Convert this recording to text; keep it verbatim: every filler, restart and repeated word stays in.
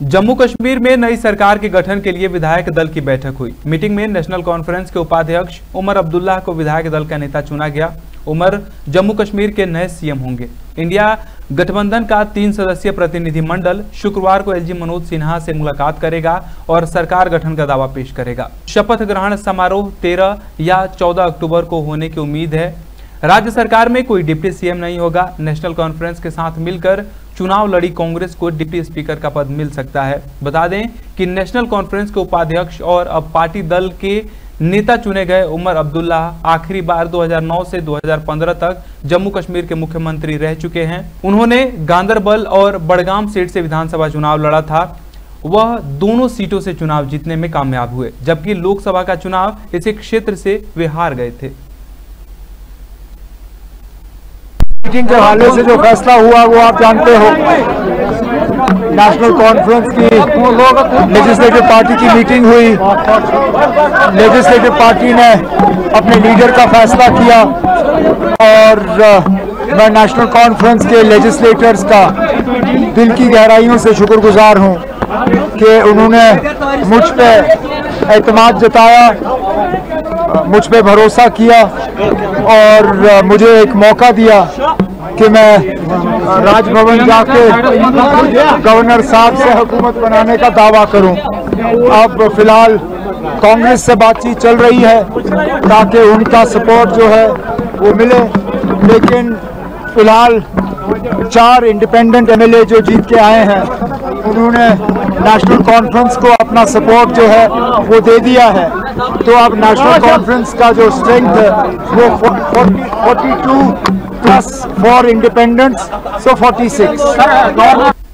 जम्मू कश्मीर में नई सरकार के गठन के लिए विधायक दल की बैठक हुई। मीटिंग में नेशनल कॉन्फ्रेंस के उपाध्यक्ष उमर अब्दुल्ला को विधायक दल का नेता चुना गया। उमर जम्मू कश्मीर के नए सीएम होंगे। इंडिया गठबंधन का तीन सदस्यीय प्रतिनिधिमंडल शुक्रवार को एलजी मनोज सिन्हा से मुलाकात करेगा और सरकार गठन का दावा पेश करेगा। शपथ ग्रहण समारोह तेरह या चौदह अक्टूबर को होने की उम्मीद है। राज्य सरकार में कोई डिप्टी सीएम नहीं होगा। नेशनल कॉन्फ्रेंस के साथ मिलकर चुनाव लड़ी कांग्रेस को डिप्टी स्पीकर का पद मिल सकता है। बता दें कि नेशनल कॉन्फ्रेंस के उपाध्यक्ष और अब पार्टी दल के नेता चुने गए उमर अब्दुल्ला आखिरी बार दो हज़ार नौ से दो हज़ार पंद्रह तक जम्मू कश्मीर के मुख्यमंत्री रह चुके हैं। उन्होंने गांदरबल और बड़गाम सीट से विधानसभा चुनाव लड़ा था। वह दोनों सीटों से चुनाव जीतने में कामयाब हुए, जबकि लोकसभा का चुनाव इसी क्षेत्र से वे हार गए थे। मीटिंग के हवाले से जो फैसला हुआ वो आप जानते हो। नेशनल कॉन्फ्रेंस की लेजिस्लेटिव पार्टी की मीटिंग हुई। लेजिस्लेटिव पार्टी ने अपने लीडर का फैसला किया और मैं नेशनल कॉन्फ्रेंस के लेजिस्लेटर्स का दिल की गहराइयों से शुक्रगुजार हूं कि उन्होंने मुझ पे एतमाद जताया, मुझ पे भरोसा किया और मुझे एक मौका दिया कि मैं राजभवन जाके गवर्नर साहब से हुकूमत बनाने का दावा करूं। अब फिलहाल कांग्रेस से बातचीत चल रही है ताकि उनका सपोर्ट जो है वो मिले, लेकिन फिलहाल चार इंडिपेंडेंट एमएलए जो जीत के आए हैं उन्होंने नेशनल कॉन्फ्रेंस को अपना सपोर्ट जो है वो दे दिया है। तो अब नेशनल कॉन्फ्रेंस का जो स्ट्रेंथ है वो बयालीस प्लस फोर इंडिपेंडेंट्स, सो छियालीस।